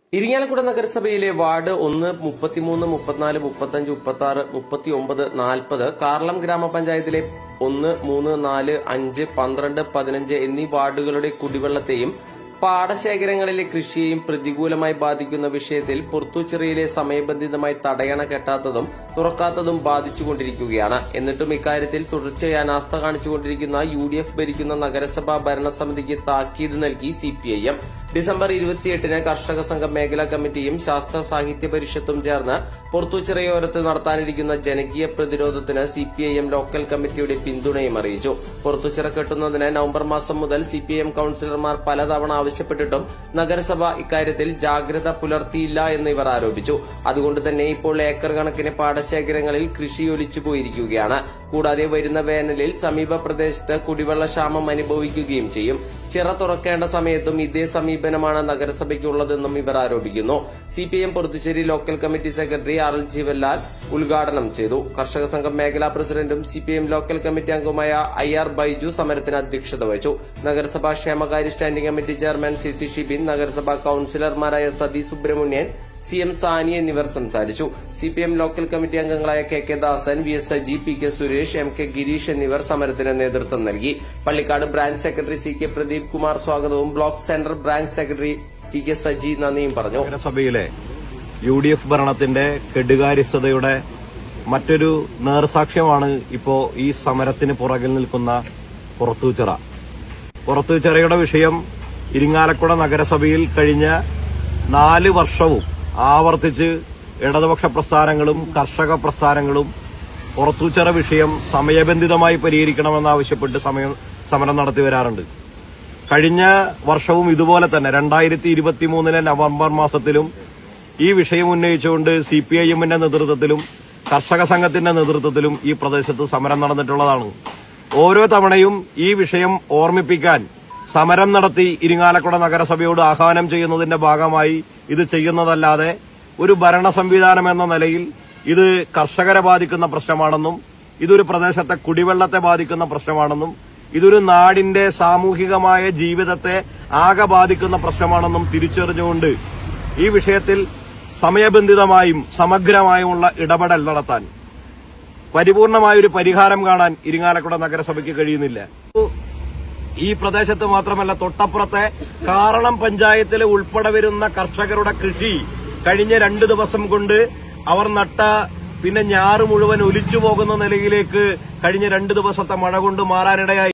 ഇരിങ്ങാലക്കുട നഗരസഭയിലെ വാർഡ് 1, 33, 34, 35, 36, 39, 40, കാർളം ഗ്രാമപഞ്ചായത്തിലെ 1, 3, 4, 5, 12, 15 എന്നീ വാർഡുകളുടെ കുടിവെള്ളത്തെയും പാടശേഖരങ്ങളിലെ കൃഷിയെയും പ്രതികൂലമായി ബാധിക്കുന്ന വിഷയത്തിൽ പുറത്തുച്ചിറയിലെ സമയബന്ധിതമായി തടയണ കെട്ടാത്തതും തുറക്കാത്തതും ബാധിച്ചുകൊണ്ടിരിക്കുകയാണ്. എന്നിട്ടും ഇക്കാര്യത്തിൽ തുടർച്ചയായി അനാസ്ഥ കാണിച്ചുകൊണ്ടിരിക്കുന്ന UDF ഭരിക്കുന്ന നഗരസഭാ ഭരണസമിതിക്ക് താക്കീത് നൽകി CPIM. ഡിസംബർ 28-ന് കർഷക സംഘം മേഖലാ കമ്മിറ്റിയും ശാസ്ത്ര സാഹിത്യ പരിഷത്തും ചേർന്ന് പുറത്തുച്ചിറയോരത്ത് നടത്താനിരിക്കുന്ന ജനകീയ പ്രതിരോധത്തിന് CPIM ലോക്കൽ കമ്മിറ്റിയുടെ പിന്തുണയും അറിയിച്ചു. പുറത്തുച്ചിറ കെട്ടുന്നതിന് നവംബർ മാസം മുതൽ CPIM കൌൺസിലർമാർ പലതവണ ആവശ്യപ്പെട്ടിട്ടും നഗരസഭ ഇക്കാര്യത്തിൽ ജാഗ്രത പുലർത്തിയില്ല എന്ന് ഇവർ ആരോപിച്ചു. അതുകൊണ്ട് തന്നെ ഇപ്പോൾ ഏക്കർ കണക്കിന് പാടശേഖരങ്ങളിൽ കൃഷി ഒലിച്ചുപോയിരിക്കുകയാണ്. കൂടാതെ വരുന്ന വേനലിൽ സമീപ പ്രദേശത്ത് കുടിവെള്ളക്ഷാമം അനുഭവിക്കുകയും ചെയ്യും. ചിറ തുറക്കേണ്ട സമയത്തും ഇതേ സമീപനമാണ് നഗരസഭയ്ക്കുള്ളതെന്നും ഇവർ ആരോപിക്കുന്നു. CPIM Purathucheri local committee secretary RL Jeevanlal ഉദ്ഘാടനം ചെയ്തു. കർഷക സംഘം മേഖലാ പ്രസിഡന്റും CPIM ലോക്കൽ കമ്മിറ്റി അംഗമായ IR ബൈജു സമരത്തിന് അധ്യക്ഷത വഹിച്ചു. നഗരസഭാ ക്ഷേമകാര്യ standing committee chairman CC Shibin, നഗരസഭാ കൌൺസിലർമാരായ സതി സുബ്രഹ്മണ്യൻ, CM സാനി എന്നിവർ സംസാരിച്ചു. CPIM ലോക്കൽ കമ്മിറ്റി അംഗങ്ങളായ KK Dasan, VS Saji, PK Suresh, MK Gireesh എന്നിവർ സമരത്തിന് നേതൃത്വം നൽകി. Pallikkad branch secretary CK Pradeep Kumar സ്വാഗതവും block centre branch secretary PK Saji നന്ദിയും പറഞ്ഞു. നഗരസഭയിലെ UDF ഭരണത്തിന്റെ കെടുകാര്യസ്ഥതയുടെ മറ്റൊരു നേർസാക്ഷ്യമാണ് ഇപ്പോ ഈ സമരത്തിന് പുറകിൽ നിൽക്കുന്ന പുറത്തുച്ചിറ. പുറത്തുച്ചിറയുടെ വിഷയം ഇരിങ്ങാലക്കുട നഗരസഭയിൽ കഴിഞ്ഞ 4 വർഷവും ആവർത്തിച്ച് ഇടതുപക്ഷ പ്രസ്ഥാനങ്ങളും കർഷക പ്രസ്ഥാനങ്ങളും പുറത്തുച്ചിറ വിഷയം സമയബന്ധിതമായി പരിഹരിക്കണമെന്നാവശ്യപ്പെട്ട് സമരം നടത്തി വരാറുണ്ട്. കഴിഞ്ഞ വർഷവും ഇതുപോലെ തന്നെ 2023 നവംബർ മാസത്തിലും ഈ വിഷയം ഉന്നയിച്ചുകൊണ്ട് CPIMന്റെ നേതൃത്വത്തിലും കർഷക സംഘത്തിന്റെ നേതൃത്വത്തിലും ഈ പ്രദേശത്ത് സമരം നടന്നിട്ടുള്ളതാണ്. ഓരോ തവണയും ഈ വിഷയം ഓർമ്മിപ്പിക്കാൻ സമരം നടത്തി ഇരിങ്ങാലക്കുട നഗരസഭയോട് ആഹ്വാനം ചെയ്യുന്നതിന്റെ ഭാഗമായി ഇത് ചെയ്യുന്നതല്ലാതെ ഒരു ഭരണ സംവിധാനം എന്ന നിലയിൽ ഇത് കർഷകരെ ബാധിക്കുന്ന പ്രശ്നമാണെന്നും ഇതൊരു പ്രദേശത്തെ കുടിവെള്ളത്തെ ബാധിക്കുന്ന പ്രശ്നമാണെന്നും ഇതൊരു നാടിന്റെ സാമൂഹികമായ ജീവിതത്തെ ആകെ ബാധിക്കുന്ന പ്രശ്നമാണെന്നും തിരിച്ചറിഞ്ഞുകൊണ്ട് ഈ വിഷയത്തിൽ സമയബന്ധിതമായും സമഗ്രമായുമുള്ള ഇടപെടൽ നടത്താൻ പരിപൂർണമായൊരു പരിഹാരം കാണാൻ ഇരിങ്ങാലക്കുട നഗരസഭയ്ക്ക് കഴിയുന്നില്ല. ഈ പ്രദേശത്ത് മാത്രമല്ല, തൊട്ടപ്പുറത്തെ കാറളം പഞ്ചായത്തിലെ ഉൾപ്പെടെ വരുന്ന കർഷകരുടെ കൃഷി കഴിഞ്ഞ 2 ദിവസം കൊണ്ട് അവർ നട്ട ഞാറ് മുഴുവൻ ഒലിച്ചു പോകുന്ന നിലയിലേക്ക് കഴിഞ്ഞ 2 ദിവസത്തെ മഴ കൊണ്ട് മാറാനിടയായി.